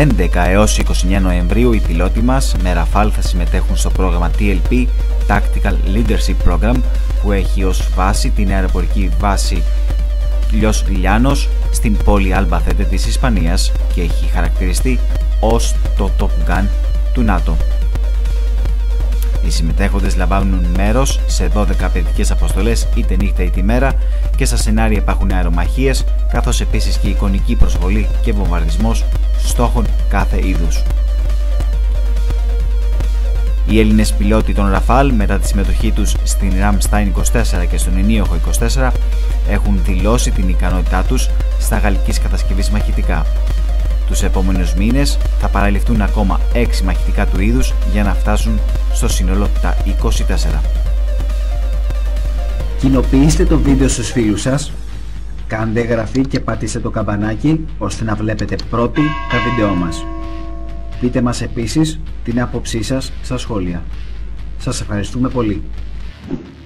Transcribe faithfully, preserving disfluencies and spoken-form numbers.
έντεκα έως είκοσι εννέα Νοεμβρίου οι πιλότοι μας με Rafale θα συμμετέχουν στο πρόγραμμα τι ελ πι Tactical Leadership Program, που έχει ως βάση την αεροπορική βάση Λιός Λιάνος στην πόλη Αλμπαθέτε της Ισπανίας και έχει χαρακτηριστεί ως το Top Gun του ΝΑΤΟ. Οι συμμετέχοντες λαμβάνουν μέρος σε δώδεκα απαιτητικές αποστολές είτε νύχτα είτε μέρα και στα σενάρια υπάρχουν αερομαχίες, καθώς επίσης και εικονική προσβολή και βομβαρδισμός στόχων κάθε είδους. Οι Έλληνες πιλότοι των Rafale, μετά τη συμμετοχή τους στην Ramstein είκοσι τέσσερα και στον ενίοχο είκοσι τέσσερα, έχουν δηλώσει την ικανότητά τους στα γαλλικής κατασκευής μαχητικά. Τους επόμενους μήνες θα παραληφθούν ακόμα έξι μαχητικά του είδους για να φτάσουν στο σύνολο τα είκοσι τέσσερα. Κοινοποιήστε το βίντεο στους φίλους σας, κάντε εγγραφή και πατήστε το καμπανάκι ώστε να βλέπετε πρώτοι τα βίντεό μας. Πείτε μας επίσης την άποψή σας στα σχόλια. Σας ευχαριστούμε πολύ.